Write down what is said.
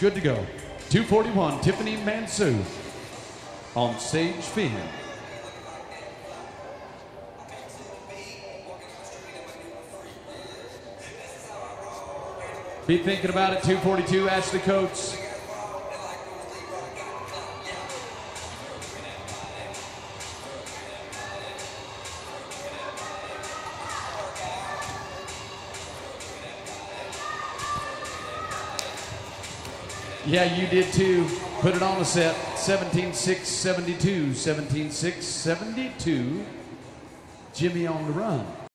Good to go. 241, Tiffany Mansue on Sage Finn. Be thinking about it, 242, Ashley Coates. Yeah, you did too. Put it on the set. 17-6-72, 17-6-72. Jimmy on the run.